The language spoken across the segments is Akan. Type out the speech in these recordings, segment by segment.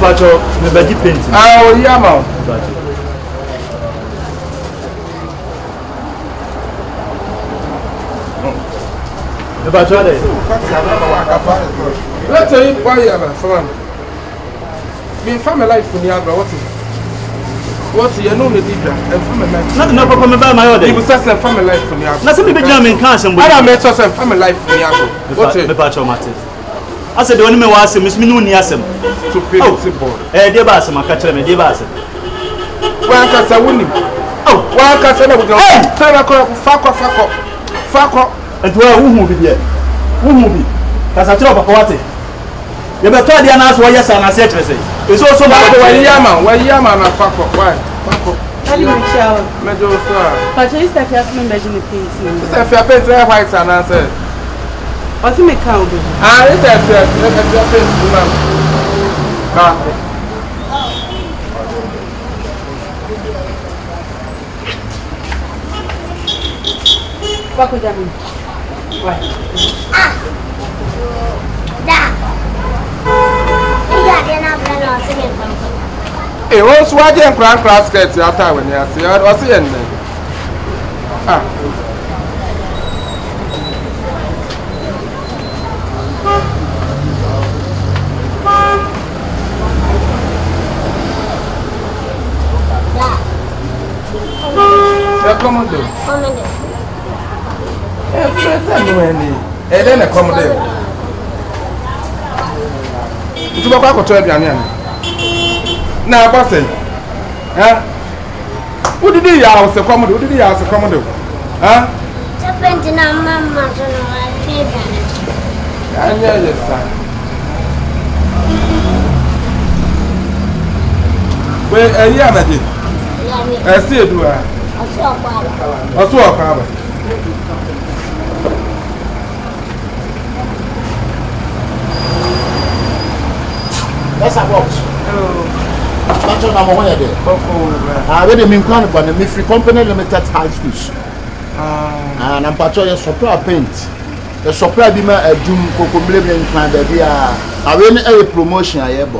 pacho me bedi paint. Ah, oh yeah man. Me pacho dey. Let's say why you have for man. Me family life for me agba what you know the deeper and family life. Not no papa me buy my order. You say family life for me agba. Na say me be jam Nkansah mbo. I make say family life for me agba. What me pacho mate. I said the one me wa asem, me no ni asem. To pay the board. Dey ba asem aka kire me, dey ba asem. Wa Nkansah woni. Oh, wa Nkansah na go. Hey, tell ko fako. Ento wa hu bi dia. Hu bi. Kasa kire papa wate. You better dia na so wa yesa na se kire say. It's also my way Yama na fako. Why? Fako. How do you shower? Mejo so. But you start to imagine the piece. It's a fair paint white and answer. What's me count? Ah, it's a fair paint woman. What could that mean? Why? Hey, what's why you crank class skirt after when you see what's the end? Ah. Come na boss eh who did you house come do did you house come do huh Tapent na mama so no baby anya yesa we eyi amadi see do ah oso okwa that's a box. That's what I'm aware of. I read the Minkan, but the free company limited high schools. And I'm part of the supply paint. The supply be my doom cocoa blame plan that they are. I really a promotion. I ever.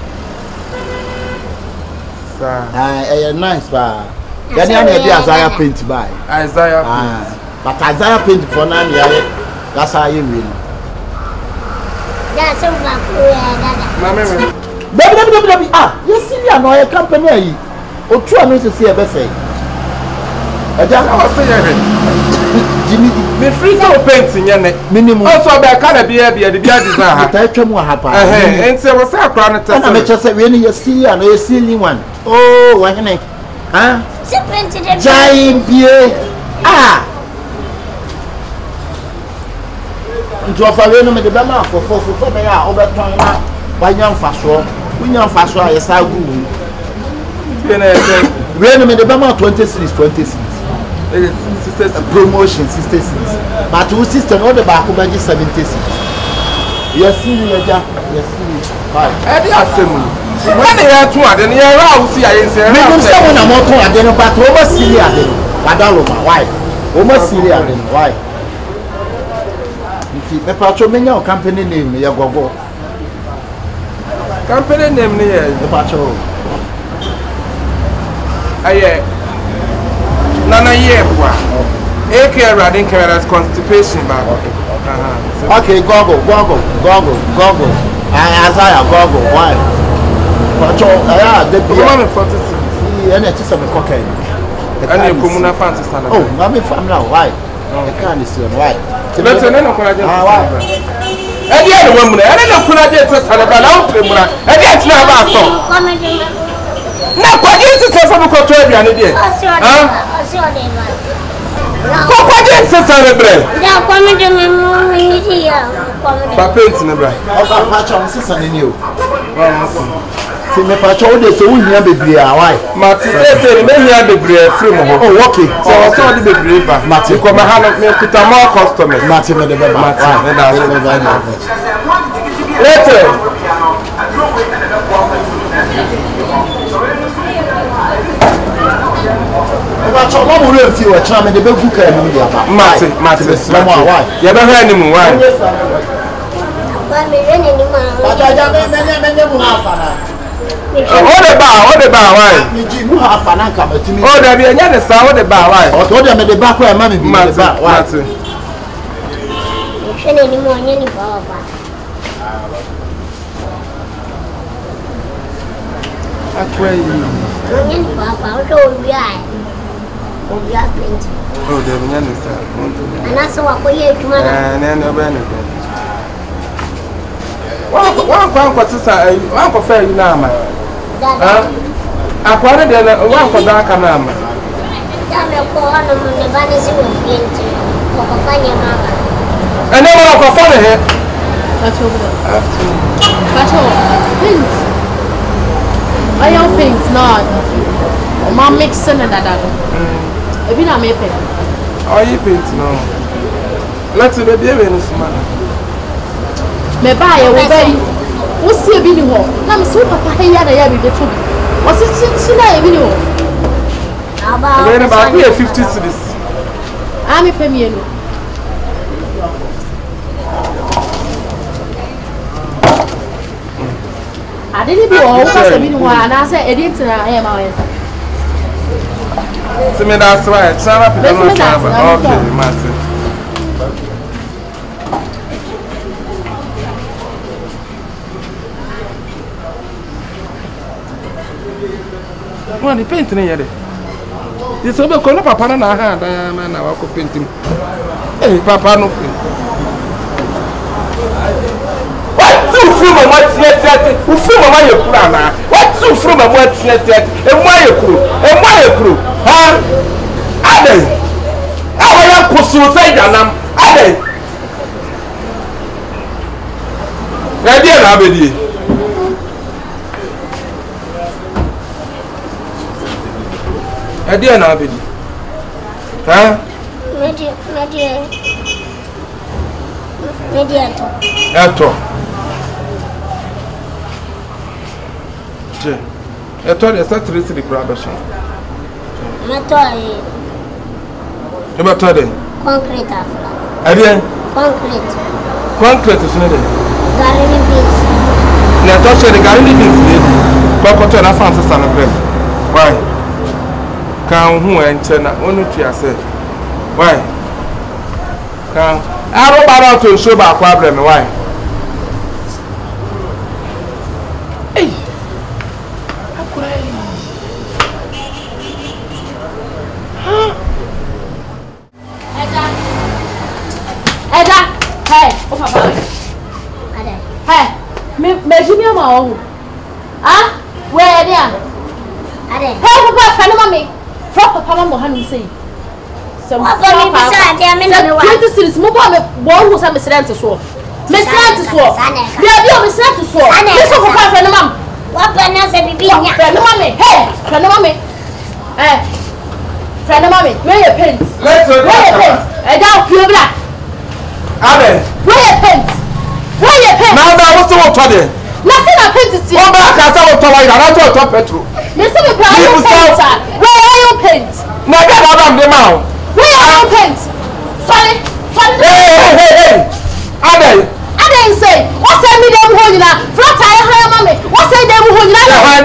Nice, but then you need the Isaiah paint by Isaiah paint. But Isaiah paint for 9 years. That's how you win. That's a black. Baby, yes, see, I know a company. Or two, I need to see a buffet. Jimmy, me free for painting, minimum. Also, I can't be a design. I tell you what happened. And so, what's that crown? I'm just saying, you see, I know a silly one. Oh, what can I? Huh? Giant beer. Into a farino with the Bama for me are over time. Why young fast roll? We young fast roll, yes, I will. When the Bama 26. Promotion 66. But two sisters, all the back of 76. Yes, yes, right. Eddie Assembly. When they are 2, then you are out, see, I say, I'm not told again, but over Syria, why? Over Syria, why? The patrol company name, you go. Company name near the patrol. Nana Yeboah. AK Radin Carrier's constipation back. Okay, goggle. Isaiah, goggle. Why? Patrol, the woman 46. And it's a cocaine. And you come on fancy stand. Oh, I'm now. Why? The can is why? Let's know the woman, I don't know who I did to Salabala, and that's not about so. Now, what is it from a control? What is it, celebrate? Now, come to the bride. I'll patch on sister in you. See me patrol this, so we never be why? Martin says, maybe I be brave from oh, okay. So I saw the brave back. Martin, come and have me put more customers. Martin, the baby, Martin, and I later. What will you feel a charm in the big book? Martin, why? You ever heard him? Why? What the bar, why? You have an anchor, but to me. Oh, there be another sound of the bar, why? I told them the back where mammy be the back. What? You shouldn't anymore, any baba. I pray you. Any papa, so we are. We are painting. Oh, there be another sound. And that's what we are to man. And then no benefit. One fair you now, man. I quarter then one for dark and now. Damn your corner on the vanishing of painting. Or find your mama. And then I'll go for it. That's over there. That's all. Pins. I am pins, not. Mom mixing and that. If you not make it. Oh, you paint no. Let's be in this man. Me buy a way. What's the video? I'm so happy that I have it. What's it? Video? About 50 cities. I'm a premier. I didn't do all the video, and I said, I didn't know. To me, that's right. Shut up, okay, Martin. Well, the painting here. This will be called Papa and I had a man. I walk painting. Hey, Papa, no. What two from a what's yet? Who from a way of Prana? What two from a what's yet? And why a crew? And why a crew? Huh? Ade! I will push you say that. Ade! Ready and Abedi. Ready and Abedi. Huh? Eto. Je. Eto de sa triste de production. Concrete afla. Bien. Concrete is not there. Gari beans. Na touch the gari beans. But what na fancy stand up. Why? Kan hu enche na onu tu ase. Why? Kan aro bara to show ba problem why? Hey. Where they are? Help us, mommy. From Papa Mohan say. Some cities, move on. One was a misread to swap. Misread to swap. They are your misread to swap. This is for Papa and Mom. What can I say? Be friend of mommy. Hey, friend of mommy. Friend of mommy. Where your pins? Let's go. Where your pins? I doubt you black. Where your pins? Where your pins? Now, what's the water there? Nothing happened to you. Come back and say what I got to top petrol. Listen to me, where are your pins? Now get out of the mouth. Where are your pins? Sorry. Hey. I didn't say. What's that me them holding now? Flat tire higher mommy. What's that them holding now? Yeah,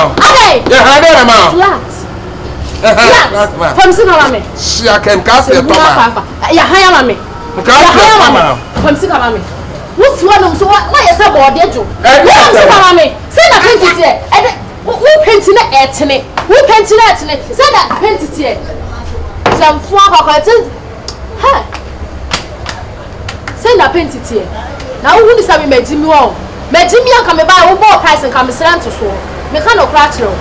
Flat. From Sinamame. She can cast your papa. Yeah, higher mommy. From Sinamame. What's one of so why is a body? Say that painted here. We painting it at me. We painting it at me. Say that painted here. Some flower cotton. Huh? Say that painted here. Now, who is having made Jimmy Wall? Made Jimmy and come by one more price and come to Santa Show. Mechano Cratchel.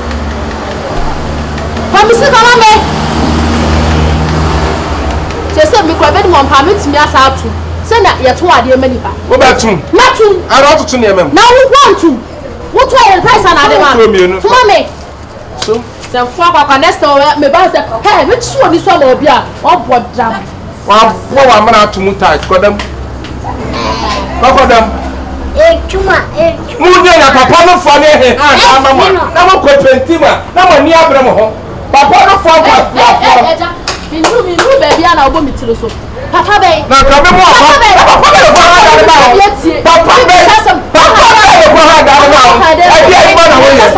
From Mr. Kamame. Just said me, one permits me as out to. Send that yet to our dear many. What about you? Not to. I want to name him. Now we want to. What way the price on other man? Mommy. So, some flower can nest over me by the hey, which one is one of ya? Or what jam? Well, I'm not to move tight. Got them. Got them. Chuma. Mujana, Papa, no funny. Now, I'm near Bramo. Papa, no funny. You baby, and I'll go meet you. Papa Bay. Now come on. Papa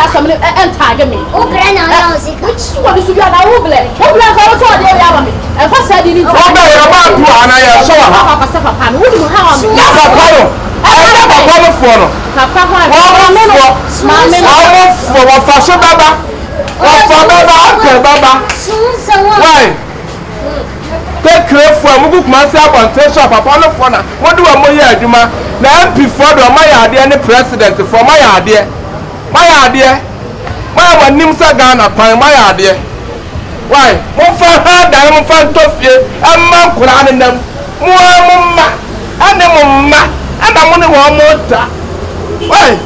something and tag me. Oh, Grana, which one is you are now? Obla go to the Yamami. And first I didn't. Oh, no, I saw her. Who do you have? Why? Take care for a book myself on tension upon the phone. What do I know? Juma? Now, before the my idea, any president for my idea. My name is Ghana, my idea. Why? More for her than I'm fan toffee, and Mam Kuran and them. More, and them, and I'm only one more time. Why?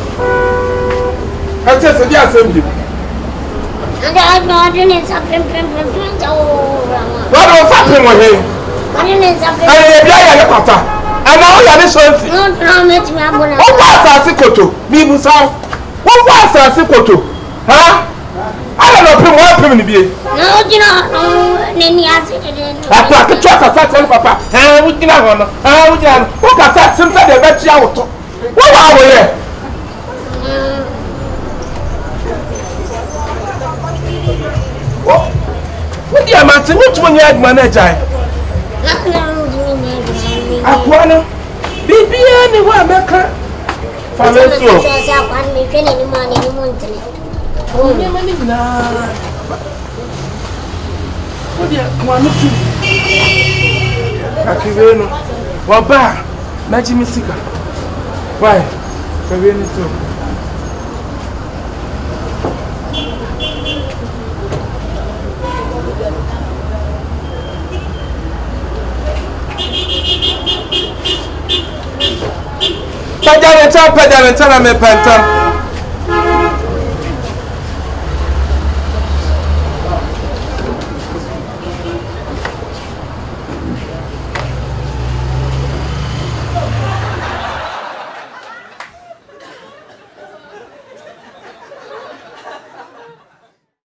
I just said, yes, and I'm not in something. What was happening with him? I didn't something. And now you're something. What was our secret? People saw. What was our secret? Huh? I don't know what happened to be. No, you know, any accident. I thought the truck of that papa. How would you know? How would you? What was that? Something that bet you out. What are we here? What do you imagine? Which one you had manager? Aquana? Bibi anywhere, Mecca. Financial. Oh, yeah, money now. What do you want to do? Akiveno. Waba. Najimi Sika. Why? Kaveni so. Pajana me pentam.